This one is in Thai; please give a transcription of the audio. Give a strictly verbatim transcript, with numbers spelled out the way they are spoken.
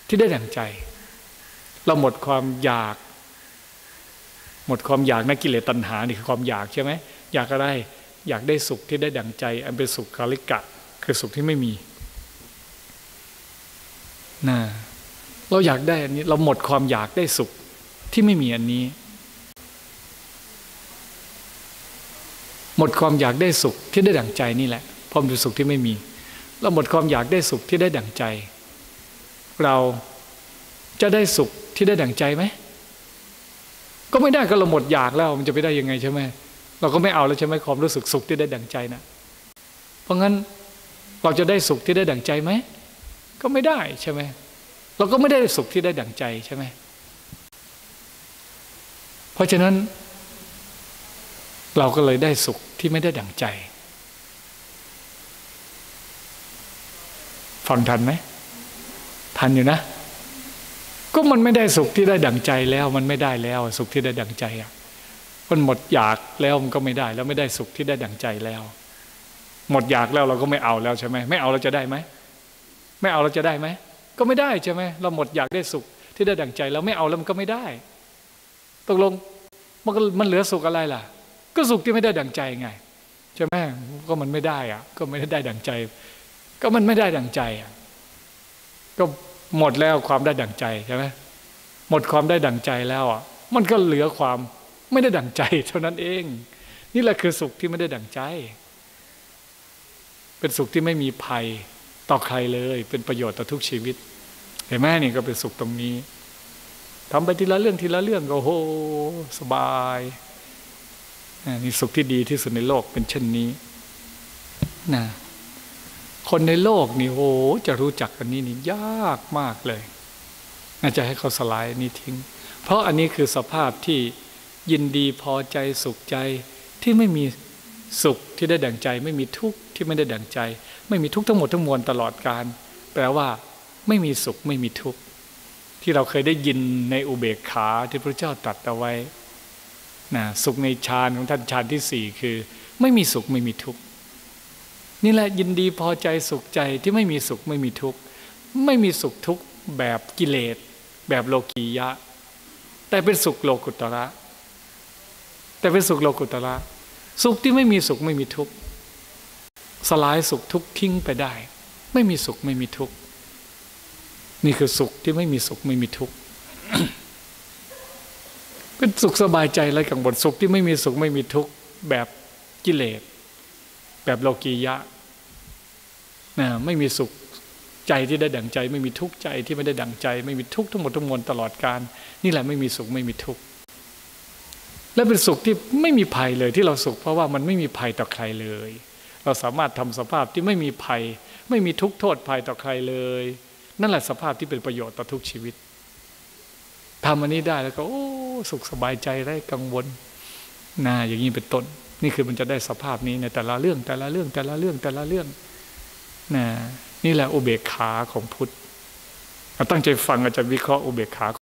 ที่ได้ดั่งใจเราหมดความอยากหมดความอยากนะกิเลสตัณหานี่คือความอยากใช่ไหมอยากอะไรอยากได้สุขที่ได้ดั่งใจอันเป็นสุขคาลิกะคือสุขที่ไม่มีนะเราอยากได้อันนี้เราหมดความอยากได้สุขที่ไม่มีอันนี้หมดความอยากได้สุขที่ได้ดั่งใจนี่แหละพอเป็นสุขที่ไม่มีเราหมดความอยากได้สุขที่ได้ดั่งใจเราจะได้สุขที่ได้ดั่งใจไหมก็ไม่ได้ก็เราหมดอยากแล้วมันจะไปได้ยังไงใช่ไหมเราก็ไม่เอาแล้วใช่ไหมความรู้สึกสุขที่ได้ดั่งใจนะเพราะงั้นเราจะได้สุขที่ได้ดั่งใจไหมก็ไม่ได้ใช่ไหมเราก็ไม่ได้สุขที่ได้ดั่งใจใช่ไหมเพราะฉะนั้นเราก็เลยได้สุขที่ไม่ได้ดั่งใจฟังทันไหมทันอยู่นะก็มันไม่ได้สุขที่ได้ดั่งใจแล้วมันไม่ได้แล้วสุขที่ได้ดั่งใจอ่ะมันหมดอยากแล้วมันก็ไม่ได้แล้วไม่ได้สุขที่ได้ดั่งใจแล้วหมดอยากแล้วเราก็ไม่เอาแล้วใช่ไหมไม่เอาเราจะได้ไหมไม่เอาเราจะได้ไหมก็ไม่ได้ใช่ไหมเราหมดอยากได้สุขที่ได้ดั่งใจแล้วไม่เอาแล้วมันก็ไม่ได้ตกลงมันมันเหลือสุขอะไรล่ะก็สุขที่ไม่ได้ดั่งใจไงใช่ไหมก็มันไม่ได้อ่ะก็ไม่ได้ดั่งใจก็มันไม่ได้ดั่งใจอ่ะก็หมดแล้วความได้ดั่งใจใช่ไหมหมดความได้ดั่งใจแล้วอ่ะมันก็เหลือความไม่ได้ดั่งใจเท่านั้นเองนี่แหละคือสุขที่ไม่ได้ดั่งใจเป็นสุขที่ไม่มีภัยต่อใครเลยเป็นประโยชน์ต่อทุกชีวิตเห็นไหมนี่ก็เป็นสุขตรงนี้ทำไปทีละเรื่องทีละเรื่องก็โหสบายนี่สุขที่ดีที่สุดในโลกเป็นเช่นนี้นะคนในโลกนี่โหจะรู้จักกันนี้นี่ยากมากเลยน่าจะให้เขาสลายนี่ทิ้งเพราะอันนี้คือสภาพที่ยินดีพอใจสุขใจที่ไม่มีสุขที่ได้ดั่งใจไม่มีทุกข์ที่ไม่ได้ดั่งใจไม่มีทุกข์ทั้งหมดทั้งมวลตลอดกาลแปลว่าไม่มีสุขไม่มีทุกข์ที่เราเคยได้ยินในอุเบกขาที่พระเจ้าตรัสเอาไว้นะสุขในฌานของท่านฌานที่สี่คือไม่มีสุขไม่มีทุกข์นี่แหละยินดีพอใจสุขใจที่ไม่มีสุขไม่มีทุกข์ไม่มีสุขทุกข์แบบกิเลสแบบโลกียะแต่เป็นสุขโลกุตระแต่เป็นสุขโลกุตระสุขที่ไม่มีสุขไม่มีทุกข์สลายสุขทุกข์ทิ้งไปได้ไม่มีสุขไม่มีทุกข์นี่คือสุขที่ไม่มีสุขไม่มีทุกข์ เป็นสุขสบายใจไร้กังวลสุขที่ไม่มีสุขไม่มีทุกข์แบบกิเลสแบบโลกียะนะไม่มีสุขใจที่ได้ดั่งใจไม่มีทุกข์ใจที่ไม่ได้ดั่งใจไม่มีทุกข์ทั้งหมดทั้งมวลตลอดกาลนี่แหละไม่มีสุขไม่มีทุกข์และเป็นสุขที่ไม่มีภัยเลยที่เราสุขเพราะว่ามันไม่มีภัยต่อใครเลยเราสามารถทำสภาพที่ไม่มีภัยไม่มีทุกข์โทษภัยต่อใครเลยนั่นแหละสภาพที่เป็นประโยชน์ต่อทุกชีวิตทำอันนี้ได้แล้วก็โอ้สุขสบายใจไร้กังวลนะอย่างนี้เป็นต้นนี่คือมันจะได้สภาพนี้ในแต่ละเรื่องแต่ละเรื่องแต่ละเรื่องแต่ละเรื่องนะนี่แหละอุเบกขาของพุทธตั้งใจฟังอาจจะวิเคราะห์อุเบกขา